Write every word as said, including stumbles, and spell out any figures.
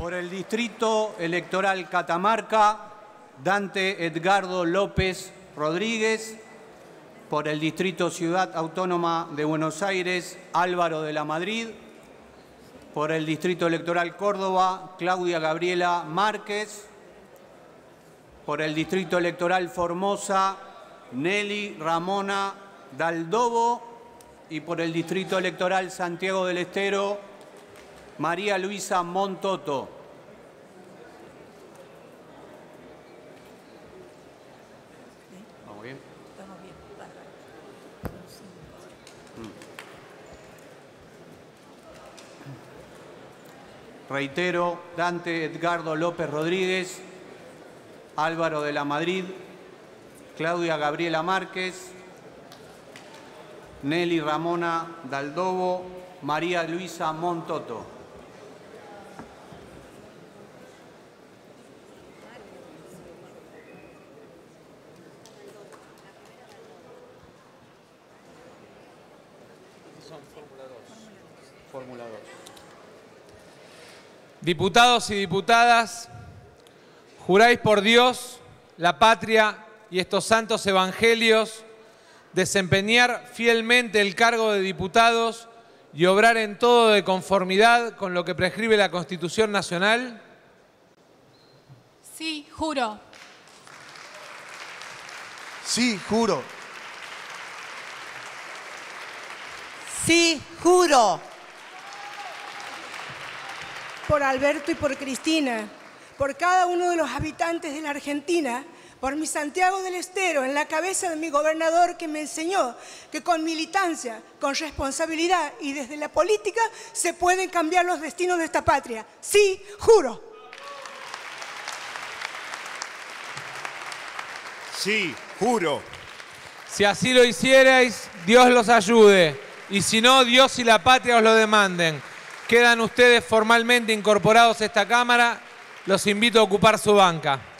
Por el Distrito Electoral Catamarca, Dante Edgardo López Rodríguez. Por el Distrito Ciudad Autónoma de Buenos Aires, Álvaro de la Madrid. Por el Distrito Electoral Córdoba, Claudia Gabriela Márquez. Por el Distrito Electoral Formosa, Nelly Ramona Daldobo. Y por el Distrito Electoral Santiago del Estero, María Luisa Montoto. ¿Vamos bien? Vamos bien, bárbaro. Reitero, Dante Edgardo López Rodríguez, Álvaro de la Madrid, Claudia Gabriela Márquez, Nelly Ramona Daldobo, María Luisa Montoto. Son Fórmula dos. Fórmula dos. Diputados y diputadas, juráis por Dios, la patria y estos santos evangelios desempeñar fielmente el cargo de diputados y obrar en todo de conformidad con lo que prescribe la Constitución Nacional. Sí, juro. Sí, juro. Sí, juro. Por Alberto y por Cristina, por cada uno de los habitantes de la Argentina, por mi Santiago del Estero, en la cabeza de mi gobernador que me enseñó que con militancia, con responsabilidad y desde la política se pueden cambiar los destinos de esta patria. Sí, juro. Sí, juro. Si así lo hicierais, Dios los ayude, y si no, Dios y la patria os lo demanden. Quedan ustedes formalmente incorporados a esta Cámara. Los invito a ocupar su banca.